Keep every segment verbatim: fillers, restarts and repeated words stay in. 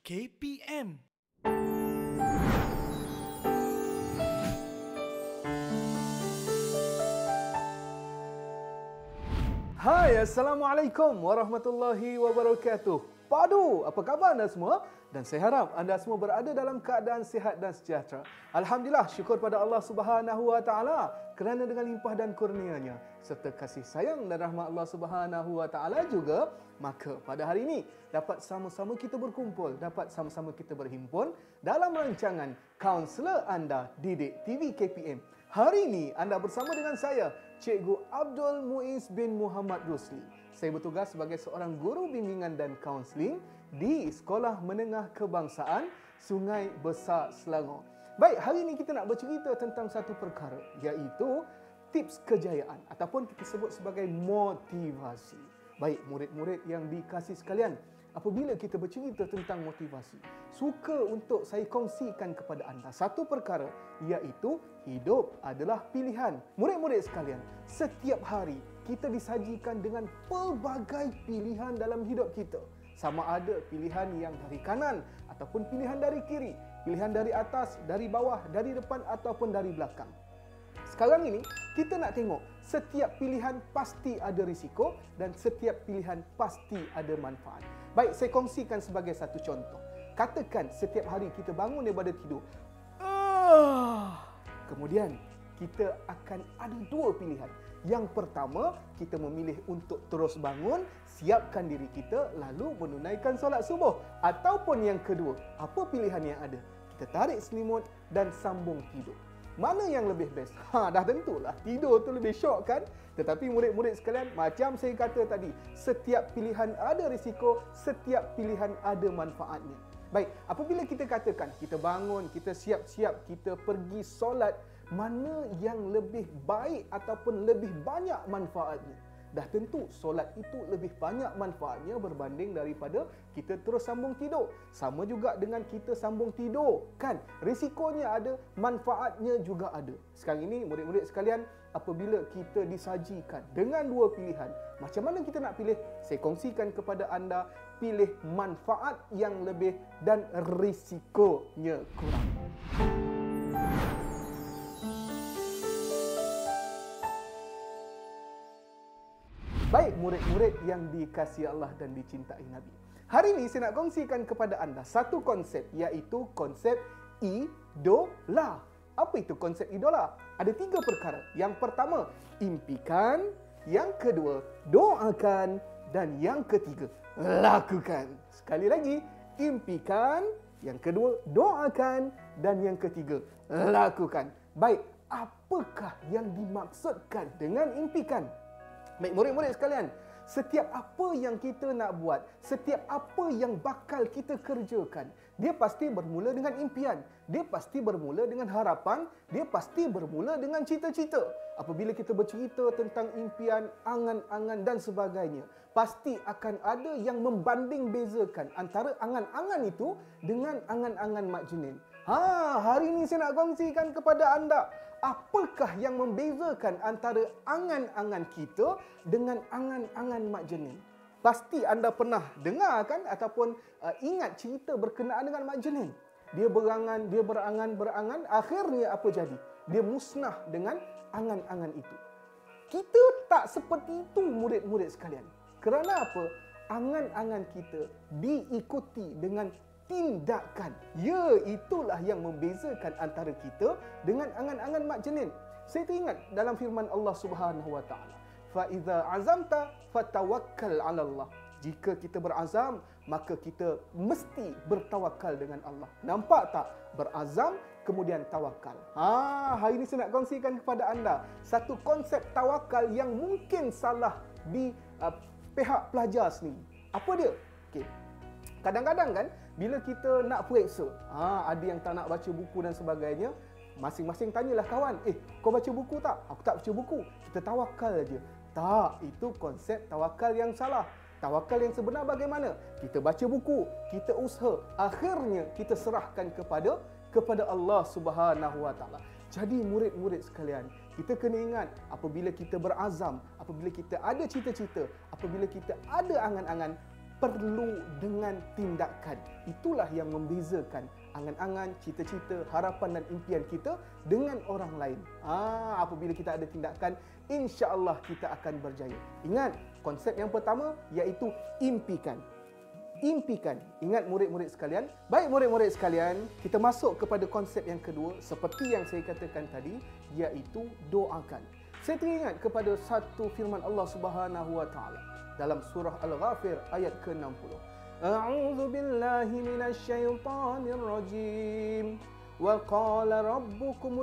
K P M. Hai, Assalamualaikum warahmatullahi wabarakatuh. Padu, apa khabar anda semua? Dan saya harap anda semua berada dalam keadaan sihat dan sejahtera. Alhamdulillah, syukur pada Allah Subhanahu wa taala kerana dengan limpah dan kurnia-Nya serta kasih sayang dan rahmat Allah Subhanahu wa taala juga, maka pada hari ini dapat sama-sama kita berkumpul, dapat sama-sama kita berhimpun dalam rancangan Kaunselor Anda Didik T V K P M. Hari ini anda bersama dengan saya, Cikgu Abdul Muiz bin Muhammad Rusli. Saya bertugas sebagai seorang guru bimbingan dan kaunseling di Sekolah Menengah Kebangsaan Sungai Besar Selangor. Baik, hari ini kita nak bercerita tentang satu perkara, iaitu tips kejayaan ataupun kita sebut sebagai motivasi. Baik, murid-murid yang dikasihi sekalian, apabila kita bercerita tentang motivasi, suka untuk saya kongsikan kepada anda satu perkara, iaitu hidup adalah pilihan. Murid-murid sekalian, setiap hari kita disajikan dengan pelbagai pilihan dalam hidup kita. Sama ada pilihan yang dari kanan ataupun pilihan dari kiri, pilihan dari atas, dari bawah, dari depan ataupun dari belakang. Sekarang ini kita nak tengok setiap pilihan pasti ada risiko dan setiap pilihan pasti ada manfaat. Baik, saya kongsikan sebagai satu contoh. Katakan setiap hari kita bangun daripada tidur. Uh, kemudian kita akan ada dua pilihan. Yang pertama, kita memilih untuk terus bangun, siapkan diri kita lalu menunaikan solat subuh. Ataupun yang kedua, apa pilihan yang ada? Kita tarik selimut dan sambung tidur. Mana yang lebih best? Ha, dah tentulah tidur tu lebih syok kan? Tetapi murid-murid sekalian, macam saya kata tadi, setiap pilihan ada risiko, setiap pilihan ada manfaatnya. Baik, apabila kita katakan kita bangun, kita siap-siap, kita pergi solat, mana yang lebih baik ataupun lebih banyak manfaatnya? Dah tentu solat itu lebih banyak manfaatnya berbanding daripada kita terus sambung tidur. Sama juga dengan kita sambung tidur, kan? Risikonya ada, manfaatnya juga ada. Sekarang ini murid-murid sekalian, apabila kita disajikan dengan dua pilihan, macam mana kita nak pilih? Saya kongsikan kepada anda, pilih manfaat yang lebih dan risikonya kurang. Baik, murid-murid yang dikasihi Allah dan dicintai Nabi. Hari ini saya nak kongsikan kepada anda satu konsep, iaitu konsep idola. Apa itu konsep idola? Ada tiga perkara. Yang pertama, impikan. Yang kedua, doakan. Dan yang ketiga, lakukan. Sekali lagi, impikan. Yang kedua, doakan. Dan yang ketiga, lakukan. Baik, apakah yang dimaksudkan dengan impikan? Baik, murid-murid sekalian, setiap apa yang kita nak buat, setiap apa yang bakal kita kerjakan, dia pasti bermula dengan impian, dia pasti bermula dengan harapan, dia pasti bermula dengan cita-cita. Apabila kita bercerita tentang impian, angan-angan dan sebagainya, pasti akan ada yang membanding bezakan antara angan-angan itu dengan angan-angan Mak Jenin. Ha, hari ini saya nak kongsikan kepada anda, apakah yang membezakan antara angan-angan kita dengan angan-angan Mak Jenin? Pasti anda pernah dengar kan ataupun uh, ingat cerita berkenaan dengan Mak Jenin. Dia berangan, dia berangan-berangan, akhirnya apa jadi? Dia musnah dengan angan-angan itu. Kita tak seperti itu, murid-murid sekalian. Kerana apa? Angan-angan kita diikuti dengan tindakan. Ya, itulah yang membezakan antara kita dengan angan-angan Mak Jenin. Saya teringat dalam firman Allah Subhanahu wa taala, "Fa iza azamta fatawakkal 'ala Allah." Jika kita berazam, maka kita mesti bertawakal dengan Allah. Nampak tak? Berazam kemudian tawakal. Ha, hari ini saya nak kongsikan kepada anda satu konsep tawakal yang mungkin salah di uh, pihak pelajar sendiri. Apa dia? Okey. Kadang-kadang kan, bila kita nak periksa, ha, ada yang tak nak baca buku dan sebagainya, masing-masing tanyalah kawan, eh, kau baca buku tak? Aku tak baca buku. Kita tawakal aja. Tak, itu konsep tawakal yang salah. Tawakal yang sebenar bagaimana? Kita baca buku, kita usaha, akhirnya kita serahkan kepada kepada Allah Subhanahu wa taala. Jadi murid-murid sekalian, kita kena ingat, apabila kita berazam, apabila kita ada cita-cita, apabila kita ada angan-angan, perlu dengan tindakan. Itulah yang membezakan angan-angan, cita-cita, harapan dan impian kita dengan orang lain. Ah, apabila kita ada tindakan, insya-Allah kita akan berjaya. Ingat, konsep yang pertama iaitu impikan. Impikan. Ingat murid-murid sekalian. Baik murid-murid sekalian, kita masuk kepada konsep yang kedua seperti yang saya katakan tadi, iaitu doakan. Saya teringat kepada satu firman Allah Subhanahu wa taala dalam surah Al-Ghafir ayat ke enam puluh. A'udzu billahi minasy syaithanir rajim. Wa qala rabbukum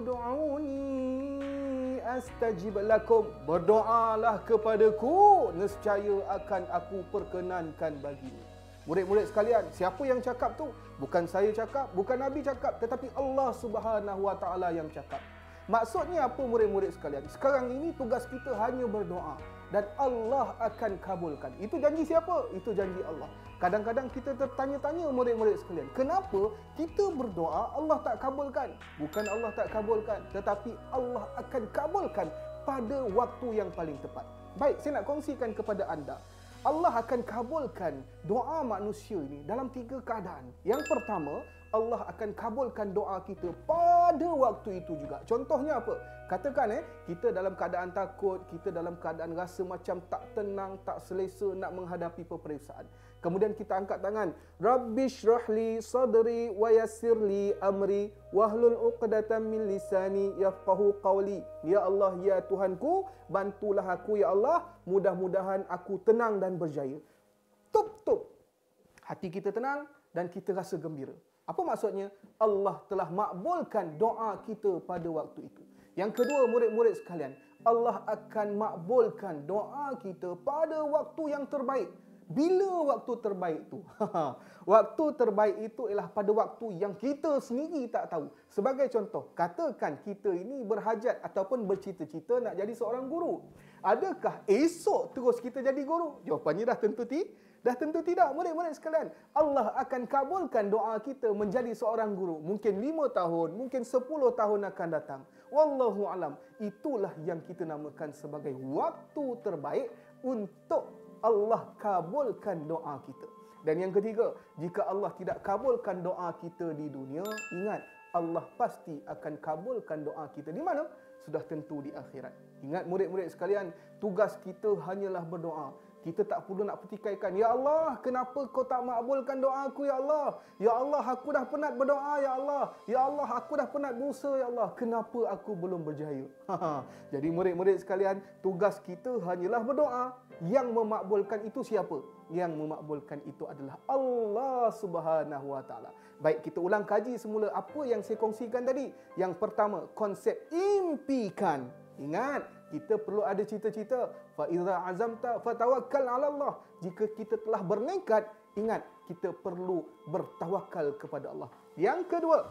ud'uni astajib lakum. Berdoalah kepadaku, nescaya akan aku perkenankan bagimu. Murid-murid sekalian, siapa yang cakap tu? Bukan saya cakap, bukan Nabi cakap, tetapi Allah Subhanahu wa taala yang cakap. Maksudnya apa murid-murid sekalian? Sekarang ini tugas kita hanya berdoa dan Allah akan kabulkan. Itu janji siapa? Itu janji Allah. Kadang-kadang kita tertanya-tanya murid-murid sekalian, kenapa kita berdoa Allah tak kabulkan? Bukan Allah tak kabulkan, tetapi Allah akan kabulkan pada waktu yang paling tepat. Baik, saya nak kongsikan kepada anda. Allah akan kabulkan doa manusia ini dalam tiga keadaan. Yang pertama, Allah akan kabulkan doa kita pada waktu itu juga. Contohnya apa? Katakan eh, kita dalam keadaan takut, kita dalam keadaan rasa macam tak tenang, tak selesa nak menghadapi peperiksaan. Kemudian kita angkat tangan, Rabbishrahli sadri wa yassirli amri wahlul uqdatam min lisani yafqahu qawli. Ya Allah, ya Tuhanku, bantulah aku ya Allah, mudah-mudahan aku tenang dan berjaya. Tup-tup. Hati kita tenang dan kita rasa gembira. Apa maksudnya? Allah telah makbulkan doa kita pada waktu itu. Yang kedua, murid-murid sekalian, Allah akan makbulkan doa kita pada waktu yang terbaik. Bila waktu terbaik itu? Waktu terbaik itu ialah pada waktu yang kita sendiri tak tahu. Sebagai contoh, katakan kita ini berhajat ataupun bercita-cita nak jadi seorang guru. Adakah esok terus kita jadi guru? Jawapannya dah tentu ti, dah tentu tidak. Murid-murid sekalian, Allah akan kabulkan doa kita menjadi seorang guru. Mungkin lima tahun, mungkin sepuluh tahun akan datang. Wallahu alam. Itulah yang kita namakan sebagai waktu terbaik untuk Allah kabulkan doa kita. Dan yang ketiga, jika Allah tidak kabulkan doa kita di dunia, ingat, Allah pasti akan kabulkan doa kita di mana? Sudah tentu di akhirat. Ingat murid-murid sekalian, tugas kita hanyalah berdoa. Kita tak perlu nak petikaikan, ya Allah, kenapa kau tak makbulkan doa aku ya Allah? Ya Allah, aku dah penat berdoa ya Allah. Ya Allah, aku dah penat dosa ya Allah. Kenapa aku belum berjaya? Jadi murid-murid sekalian, tugas kita hanyalah berdoa. Yang memakbulkan itu siapa? Yang memakbulkan itu adalah Allah Subhanahu wa taala. Baik, kita ulang kaji semula apa yang saya kongsikan tadi. Yang pertama, konsep impikan. Ingat, kita perlu ada cita-cita. Fa iza azamta fatawakkal 'ala Allah. Jika kita telah bernekat, ingat, kita perlu bertawakal kepada Allah. Yang kedua,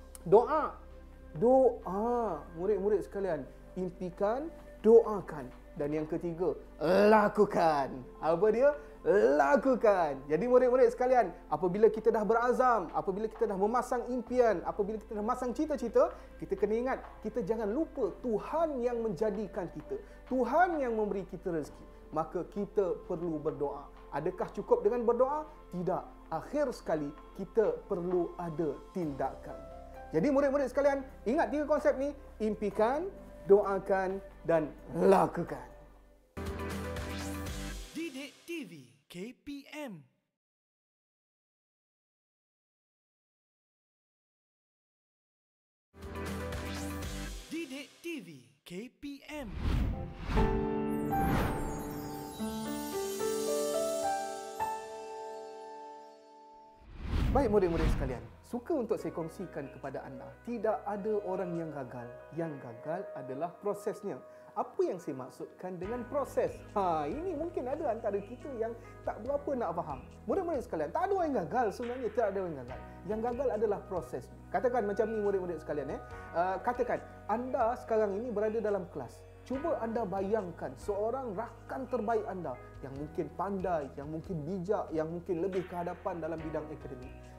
doa. Doa, murid-murid sekalian, impikan, doakan. Dan yang ketiga, lakukan. Apa dia? Lakukan. Jadi murid-murid sekalian, apabila kita dah berazam, apabila kita dah memasang impian, apabila kita dah memasang cita-cita, kita kena ingat, kita jangan lupa Tuhan yang menjadikan kita. Tuhan yang memberi kita rezeki. Maka kita perlu berdoa. Adakah cukup dengan berdoa? Tidak. Akhir sekali, kita perlu ada tindakan. Jadi murid-murid sekalian, ingat tiga konsep ni, impikan, doakan dan lakukan. Didik T V K P M. Didik T V K P M. Baik murid-murid sekalian, suka untuk saya kongsikan kepada anda, tidak ada orang yang gagal. Yang gagal adalah prosesnya. Apa yang saya maksudkan dengan proses? Ha, ini mungkin ada antara kita yang tak berapa nak faham. Murid-murid sekalian, tak ada orang yang gagal sebenarnya, tak ada orang yang gagal. Yang gagal adalah proses. Katakan macam ni murid-murid sekalian, eh. Uh, katakan anda sekarang ini berada dalam kelas. Cuba anda bayangkan seorang rakan terbaik anda yang mungkin pandai, yang mungkin bijak, yang mungkin lebih ke hadapan dalam bidang akademik.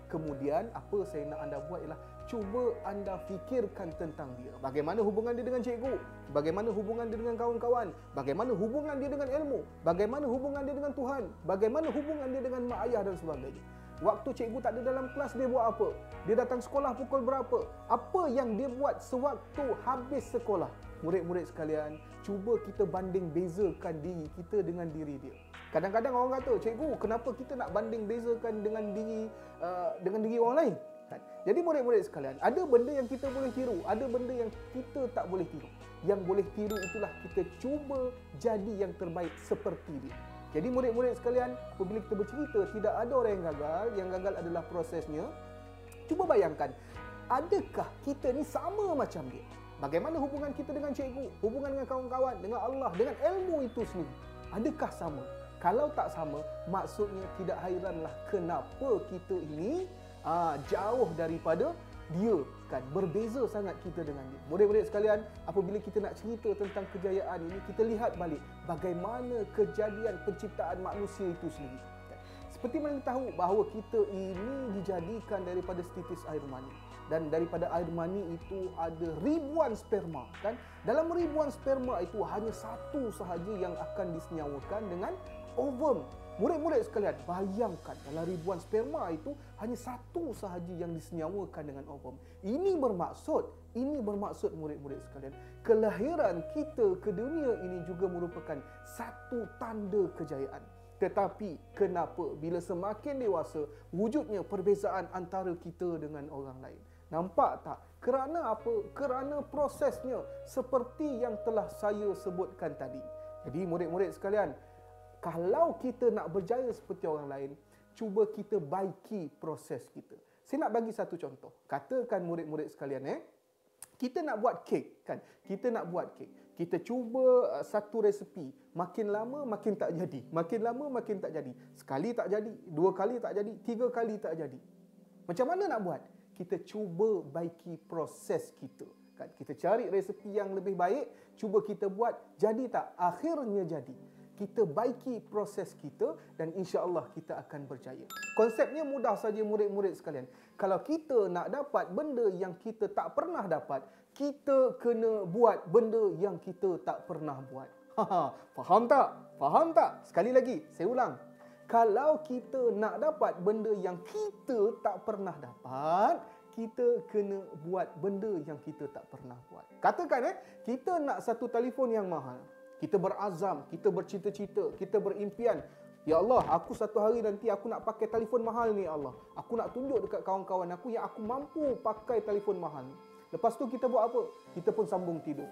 Kemudian apa saya nak anda buat ialah cuba anda fikirkan tentang dia. Bagaimana hubungan dia dengan cikgu? Bagaimana hubungan dia dengan kawan-kawan? Bagaimana hubungan dia dengan ilmu? Bagaimana hubungan dia dengan Tuhan? Bagaimana hubungan dia dengan mak ayah dan sebagainya? Waktu cikgu tak ada dalam kelas, dia buat apa? Dia datang sekolah pukul berapa? Apa yang dia buat sewaktu habis sekolah? Murid-murid sekalian, cuba kita banding bezakan diri kita dengan diri dia. Kadang-kadang orang kata, cikgu, kenapa kita nak banding bezakan dengan diri uh, dengan diri orang lain? Kan? Jadi murid-murid sekalian, ada benda yang kita boleh tiru, ada benda yang kita tak boleh tiru. Yang boleh tiru itulah kita cuba jadi yang terbaik seperti dia. Jadi murid-murid sekalian, apabila kita bercerita tidak ada orang yang gagal, yang gagal adalah prosesnya. Cuba bayangkan, adakah kita ni sama macam dia? Bagaimana hubungan kita dengan cikgu, hubungan dengan kawan-kawan, dengan Allah, dengan ilmu itu sendiri? Adakah sama? Kalau tak sama, maksudnya tidak hairanlah kenapa kita ini aa, jauh daripada dia, kan, berbeza sangat kita dengan dia. Murid-murid sekalian, apabila kita nak cerita tentang kejayaan ini, kita lihat balik bagaimana kejadian penciptaan manusia itu sendiri. Kan? Seperti mana kita tahu bahawa kita ini dijadikan daripada setitis air mani. Dan daripada air mani itu ada ribuan sperma, kan? Dalam ribuan sperma itu hanya satu sahaja yang akan disenyawakan dengan ovum. Murid-murid sekalian, bayangkan dalam ribuan sperma itu hanya satu sahaja yang disenyawakan dengan ovum. Ini bermaksud, ini bermaksud murid-murid sekalian, kelahiran kita ke dunia ini juga merupakan satu tanda kejayaan. Tetapi kenapa bila semakin dewasa wujudnya perbezaan antara kita dengan orang lain? Nampak tak? Kerana apa? Kerana prosesnya seperti yang telah saya sebutkan tadi. Jadi murid-murid sekalian, kalau kita nak berjaya seperti orang lain, cuba kita baiki proses kita. Saya nak bagi satu contoh. Katakan murid-murid sekalian, eh, kita nak buat kek, kan? Kita nak buat kek. Kita cuba satu resepi, makin lama makin tak jadi, makin lama makin tak jadi. Sekali tak jadi, dua kali tak jadi, tiga kali tak jadi. Macam mana nak buat? Kita cuba baiki proses kita. Kan? Kita cari resepi yang lebih baik, cuba kita buat, jadi tak? Akhirnya jadi. Kita baiki proses kita dan insya-Allah kita akan berjaya. Konsepnya mudah saja murid-murid sekalian. Kalau kita nak dapat benda yang kita tak pernah dapat, kita kena buat benda yang kita tak pernah buat. Ha, faham tak? Faham tak? Sekali lagi, saya ulang. Kalau kita nak dapat benda yang kita tak pernah dapat, kita kena buat benda yang kita tak pernah buat. Katakan eh, kita nak satu telefon yang mahal. Kita berazam, kita bercita-cita, kita berimpian. Ya Allah, aku satu hari nanti aku nak pakai telefon mahal ni, ya Allah. Aku nak tunjuk dekat kawan-kawan aku yang aku mampu pakai telefon mahal ni. Lepas tu kita buat apa? Kita pun sambung tidur.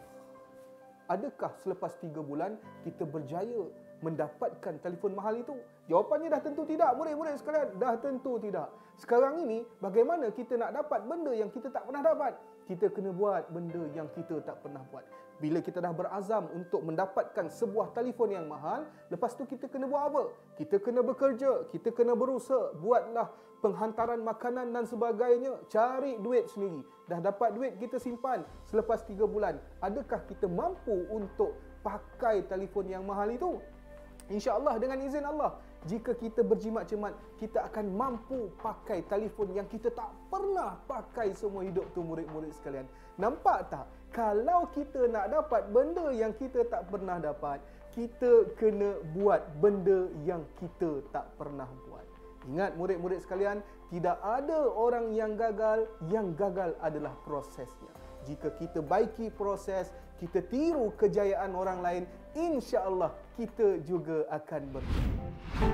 Adakah selepas tiga bulan kita berjaya mendapatkan telefon mahal itu? Jawapannya dah tentu tidak, murid-murid sekalian. Dah tentu tidak. Sekarang ini, bagaimana kita nak dapat benda yang kita tak pernah dapat? Kita kena buat benda yang kita tak pernah buat. Bila kita dah berazam untuk mendapatkan sebuah telefon yang mahal, lepas tu kita kena buat apa? Kita kena bekerja, kita kena berusaha, buatlah penghantaran makanan dan sebagainya, cari duit sendiri. Dah dapat duit, kita simpan. Selepas tiga bulan, adakah kita mampu untuk pakai telefon yang mahal itu? InsyaAllah dengan izin Allah, jika kita berjimat cermat, kita akan mampu pakai telefon yang kita tak pernah pakai semua hidup tu, murid-murid sekalian. Nampak tak? Kalau kita nak dapat benda yang kita tak pernah dapat, kita kena buat benda yang kita tak pernah buat. Ingat murid-murid sekalian, tidak ada orang yang gagal, yang gagal adalah prosesnya. Jika kita baiki proses, kita tiru kejayaan orang lain, insya-Allah kita juga akan berjaya.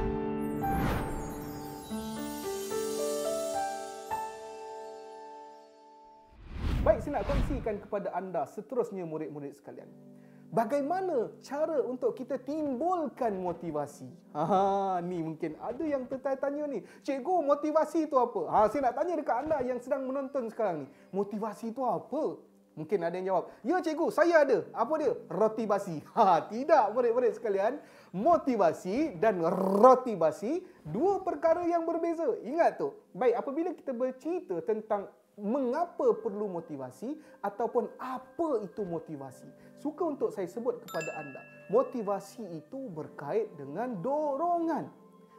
Baik, saya nak kongsikan kepada anda seterusnya murid-murid sekalian. Bagaimana cara untuk kita timbulkan motivasi? Ha, ni mungkin ada yang tertanya ni. Cikgu, motivasi itu apa? Ha, saya nak tanya dekat anda yang sedang menonton sekarang ni. Motivasi itu apa? Mungkin ada yang jawab, ya cikgu, saya ada. Apa dia? Rotibasi. Ha, tidak murid-murid sekalian. Motivasi dan rotibasi dua perkara yang berbeza. Ingat tu. Baik, apabila kita bercerita tentang mengapa perlu motivasi ataupun apa itu motivasi, suka untuk saya sebut kepada anda, motivasi itu berkait dengan dorongan.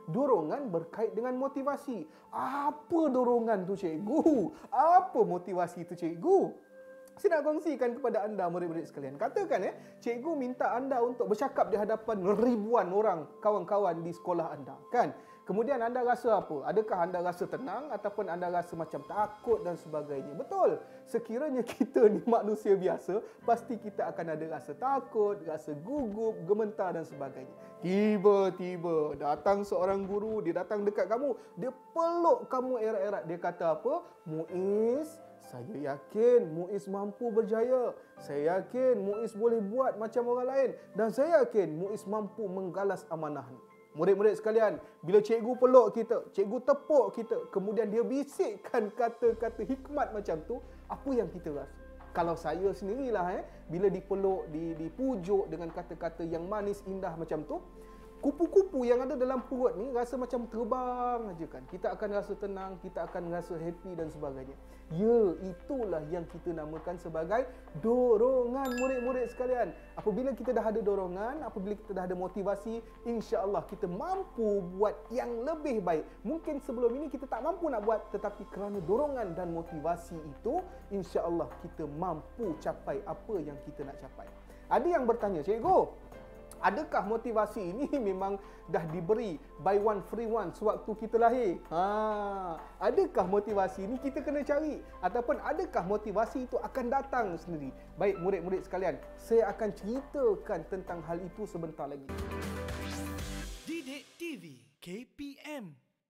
Dorongan berkait dengan motivasi. Apa dorongan tu cikgu? Apa motivasi tu cikgu? Saya nak kongsikan kepada anda murid-murid sekalian. Katakan eh, cikgu minta anda untuk bercakap di hadapan ribuan orang kawan-kawan di sekolah anda, kan? Kemudian anda rasa apa? Adakah anda rasa tenang ataupun anda rasa macam takut dan sebagainya? Betul. Sekiranya kita ni manusia biasa, pasti kita akan ada rasa takut, rasa gugup, gemetar dan sebagainya. Tiba-tiba datang seorang guru, dia datang dekat kamu, dia peluk kamu erat-erat. Dia kata apa? Muiz, saya yakin Muiz mampu berjaya. Saya yakin Muiz boleh buat macam orang lain. Dan saya yakin Muiz mampu menggalas amanah ni. Murid-murid sekalian, bila cikgu peluk kita, cikgu tepuk kita, kemudian dia bisikkan kata-kata hikmat macam tu, apa yang kita rasa? Kalau saya sendirilah, eh, bila dipeluk, dipujuk dengan kata-kata yang manis, indah macam tu, kupu-kupu yang ada dalam perut ni rasa macam terbang aja kan. Kita akan rasa tenang, kita akan rasa happy dan sebagainya. Ya, itulah yang kita namakan sebagai dorongan murid-murid sekalian. Apabila kita dah ada dorongan, apabila kita dah ada motivasi, insya-Allah kita mampu buat yang lebih baik. Mungkin sebelum ini kita tak mampu nak buat, tetapi kerana dorongan dan motivasi itu, insya-Allah kita mampu capai apa yang kita nak capai. Ada yang bertanya, cikgu, adakah motivasi ini memang dah diberi buy one free one sewaktu kita lahir? Ha, adakah motivasi ini kita kena cari ataupun adakah motivasi itu akan datang sendiri? Baik murid-murid sekalian, saya akan ceritakan tentang hal itu sebentar lagi. Didik T V K P M.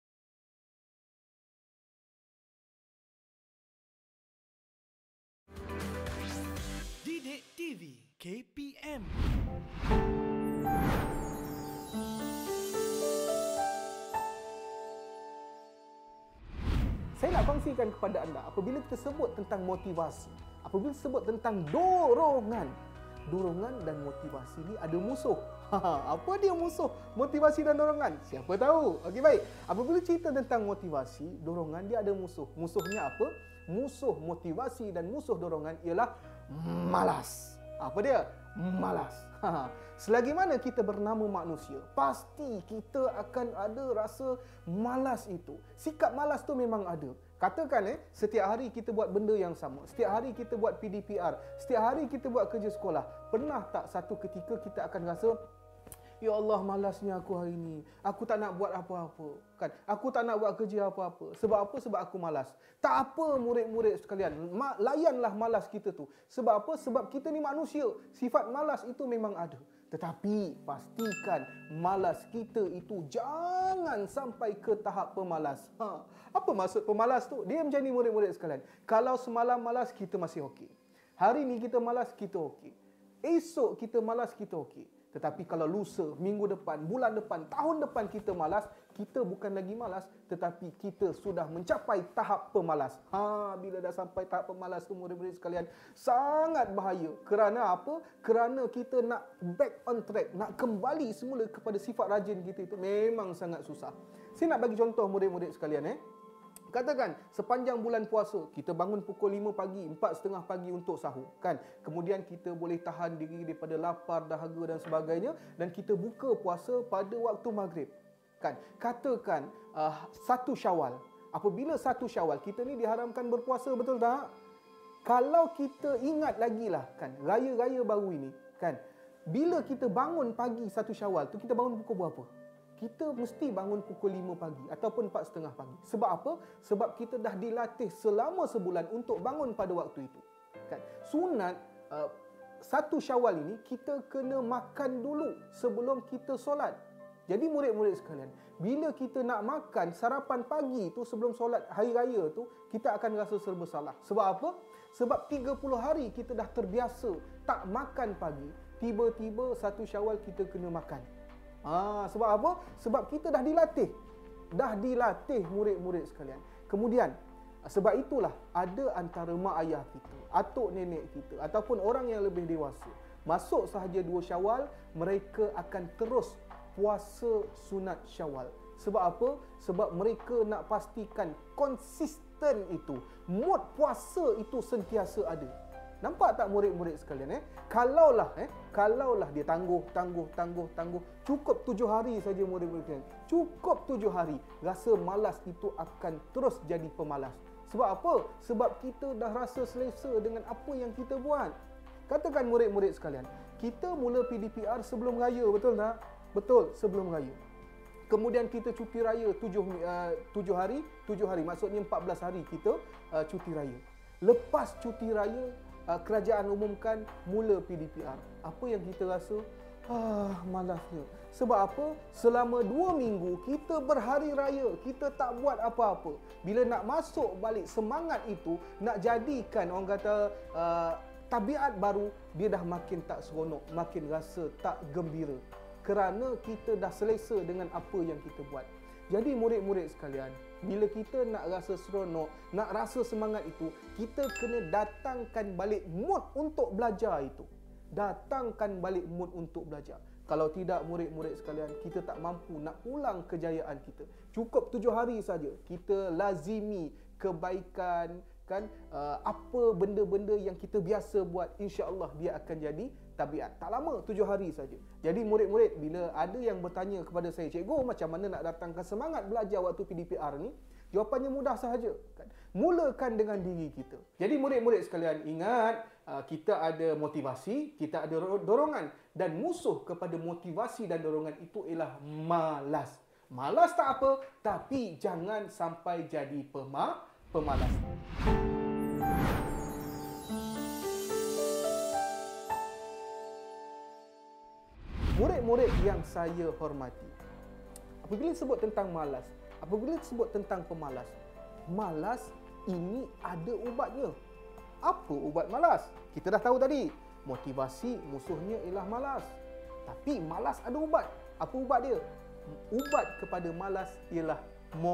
Didik T V K P M. Saya nak kongsikan kepada anda, apabila kita sebut tentang motivasi, apabila sebut tentang dorongan, dorongan dan motivasi ni ada musuh. Apa dia musuh motivasi dan dorongan? Siapa tahu? Okey, baik. Apabila cerita tentang motivasi, dorongan, dia ada musuh. Musuhnya apa? Musuh motivasi dan musuh dorongan ialah malas. Apa dia? Malas. Selagi mana kita bernama manusia, pasti kita akan ada rasa malas itu. Sikap malas tu memang ada. Katakan eh, setiap hari kita buat benda yang sama. Setiap hari kita buat P D P R. Setiap hari kita buat kerja sekolah. Pernah tak satu ketika kita akan rasa, ya Allah, malasnya aku hari ini. Aku tak nak buat apa-apa. Kan? Aku tak nak buat kerja apa-apa. Sebab apa? Sebab aku malas. Tak apa murid-murid sekalian. Ma- layanlah malas kita tu. Sebab apa? Sebab kita ni manusia. Sifat malas itu memang ada. Tetapi pastikan malas kita itu jangan sampai ke tahap pemalas. Ha. Apa maksud pemalas tu? Dia macam ni murid-murid sekalian. Kalau semalam malas, kita masih okey. Hari ni kita malas, kita okey. Esok kita malas, kita okey. Tetapi kalau lusa, minggu depan, bulan depan, tahun depan kita malas, kita bukan lagi malas, tetapi kita sudah mencapai tahap pemalas. Ha, bila dah sampai tahap pemalas tu murid-murid sekalian, sangat bahaya. Kerana apa? Kerana kita nak back on track, nak kembali semula kepada sifat rajin kita itu memang sangat susah. Saya nak bagi contoh murid-murid sekalian eh. Katakan sepanjang bulan puasa, kita bangun pukul lima pagi, empat tiga puluh pagi untuk sahur, kan? Kemudian kita boleh tahan diri daripada lapar, dahaga dan sebagainya, dan kita buka puasa pada waktu maghrib, kan? Katakan uh, satu Syawal. Apabila satu Syawal, kita ni diharamkan berpuasa, betul tak? Kalau kita ingat lagi lah, kan, raya-raya baru ini, kan? Bila kita bangun pagi satu Syawal tu, kita bangun pukul berapa? Kita mesti bangun pukul lima pagi ataupun empat tiga puluh pagi. Sebab apa? Sebab kita dah dilatih selama sebulan untuk bangun pada waktu itu. Kan? Sunat uh, satu Syawal ini kita kena makan dulu sebelum kita solat. Jadi murid-murid sekalian, bila kita nak makan sarapan pagi tu sebelum solat hari raya tu, kita akan rasa serba salah. Sebab apa? Sebab tiga puluh hari kita dah terbiasa tak makan pagi. Tiba-tiba satu Syawal kita kena makan. Ah, sebab apa? Sebab kita dah dilatih. Dah dilatih murid-murid sekalian. Kemudian, sebab itulah ada antara mak ayah kita, atuk nenek kita ataupun orang yang lebih dewasa, masuk sahaja dua Syawal, mereka akan terus puasa sunat Syawal. Sebab apa? Sebab mereka nak pastikan konsisten itu. Mood puasa itu sentiasa ada. Nampak tak murid-murid sekalian eh? Kalaulah eh kalaulah dia tangguh, tangguh, tangguh, tangguh, cukup tujuh hari saja murid-murid sekalian. Cukup tujuh hari, rasa malas itu akan terus jadi pemalas. Sebab apa? Sebab kita dah rasa selesa dengan apa yang kita buat. Katakan murid-murid sekalian, kita mula P D P R sebelum raya, betul tak? Betul, sebelum raya. Kemudian kita cuti raya tujuh, uh, tujuh hari, tujuh hari, maksudnya empat belas hari kita uh, cuti raya. Lepas cuti raya, Uh, kerajaan umumkan mula P D P R. Apa yang kita rasa? Ah, malasnya. Sebab apa? Selama dua minggu kita berhari raya, kita tak buat apa-apa. Bila nak masuk balik semangat itu, nak jadikan orang kata uh, tabiat baru, dia dah makin tak seronok, makin rasa tak gembira. Kerana kita dah selesa dengan apa yang kita buat. Jadi murid-murid sekalian, bila kita nak rasa seronok, nak rasa semangat itu, kita kena datangkan balik mood untuk belajar itu. Datangkan balik mood untuk belajar. Kalau tidak murid-murid sekalian, kita tak mampu nak ulang kejayaan kita. Cukup tujuh hari saja kita lazimi kebaikan, kan, uh, apa benda-benda yang kita biasa buat, insya-Allah dia akan jadi tabiat. Tak lama, tujuh hari saja. Jadi murid-murid, bila ada yang bertanya kepada saya, cikgu macam mana nak datangkan semangat belajar waktu P D P R ni? Jawapannya mudah sahaja. Kan? Mulakan dengan diri kita. Jadi murid-murid sekalian, ingat, kita ada motivasi, kita ada dorongan. Dan musuh kepada motivasi dan dorongan itu ialah malas. Malas tak apa, tapi jangan sampai jadi pema, pemalas. Murid-murid yang saya hormati, apabila sebut tentang malas, apabila sebut tentang pemalas, malas ini ada ubatnya. Apa ubat malas? Kita dah tahu tadi, motivasi musuhnya ialah malas. Tapi malas ada ubat. Apa ubat dia? Ubat kepada malas ialah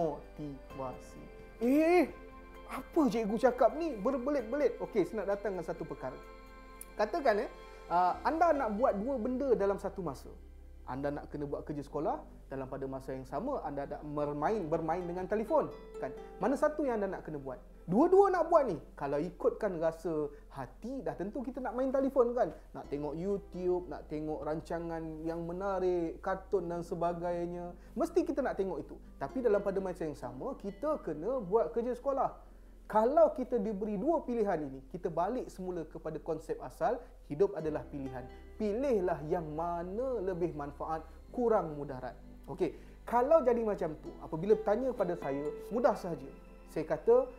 motivasi. Eh, apa cikgu cakap ni? Berbelit-belit. Okey, saya nak datang dengan satu perkara. Katakan eh, Uh, anda nak buat dua benda dalam satu masa. Anda nak kena buat kerja sekolah, dalam pada masa yang sama anda nak bermain bermain dengan telefon, kan? Mana satu yang anda nak kena buat? Dua-dua nak buat ni. Kalau ikutkan rasa hati, dah tentu kita nak main telefon, kan? Nak tengok YouTube, nak tengok rancangan yang menarik, kartun dan sebagainya. Mesti kita nak tengok itu. Tapi dalam pada masa yang sama, kita kena buat kerja sekolah. Kalau kita diberi dua pilihan ini, kita balik semula kepada konsep asal, hidup adalah pilihan. Pilihlah yang mana lebih manfaat, kurang mudarat. Okey, kalau jadi macam tu, apabila bertanya pada saya, mudah sahaja. Saya kata,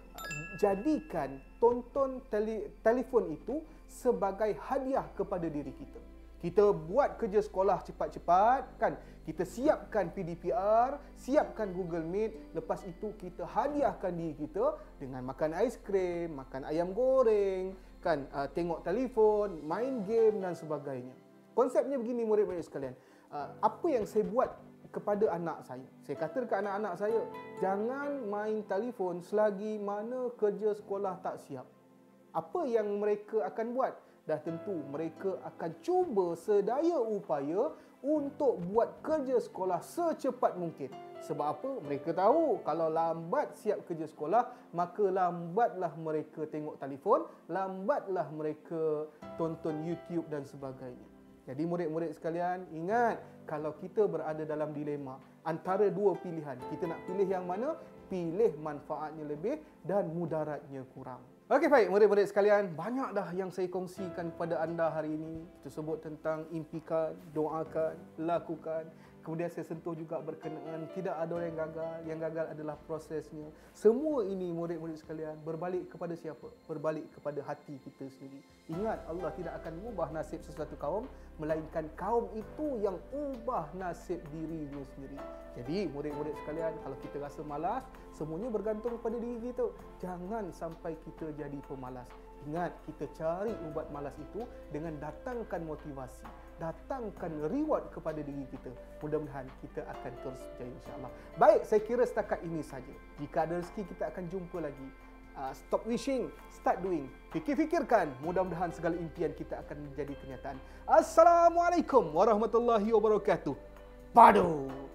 jadikan tonton tele, telefon itu sebagai hadiah kepada diri kita. Kita buat kerja sekolah cepat-cepat, kan? Kita siapkan P D P R, siapkan Google Meet, lepas itu kita hadiahkan diri kita dengan makan aiskrim, makan ayam goreng, kan? Uh, tengok telefon, main game dan sebagainya. Konsepnya begini murid-murid sekalian. Uh, apa yang saya buat kepada anak saya, saya kata dekat anak-anak saya, jangan main telefon selagi mana kerja sekolah tak siap. Apa yang mereka akan buat? Dah tentu mereka akan cuba sedaya upaya untuk buat kerja sekolah secepat mungkin. Sebab apa? Mereka tahu kalau lambat siap kerja sekolah, maka lambatlah mereka tengok telefon, lambatlah mereka tonton YouTube dan sebagainya. Jadi murid-murid sekalian, ingat, kalau kita berada dalam dilema antara dua pilihan, kita nak pilih yang mana? Pilih manfaatnya lebih dan mudaratnya kurang. Okey, baik murid-murid sekalian, banyak dah yang saya kongsikan kepada anda hari ini. Kita sebut tentang impikan, doakan, lakukan. Kemudian saya sentuh juga berkenaan tidak ada orang yang gagal, yang gagal adalah prosesnya. Semua ini murid-murid sekalian berbalik kepada siapa? Berbalik kepada hati kita sendiri. Ingat, Allah tidak akan mengubah nasib sesuatu kaum, melainkan kaum itu yang ubah nasib dirinya sendiri. Jadi murid-murid sekalian, kalau kita rasa malas, semuanya bergantung pada diri kita. Jangan sampai kita jadi pemalas. Ingat, kita cari ubat malas itu dengan datangkan motivasi, datangkan reward kepada diri kita. Mudah-mudahan kita akan terus berjaya insya-Allah. Baik, saya kira setakat ini saja. Jika ada rezeki kita akan jumpa lagi. Uh, stop wishing, start doing. Fikir-fikirkan, mudah-mudahan segala impian kita akan menjadi kenyataan. Assalamualaikum warahmatullahi wabarakatuh. Padu.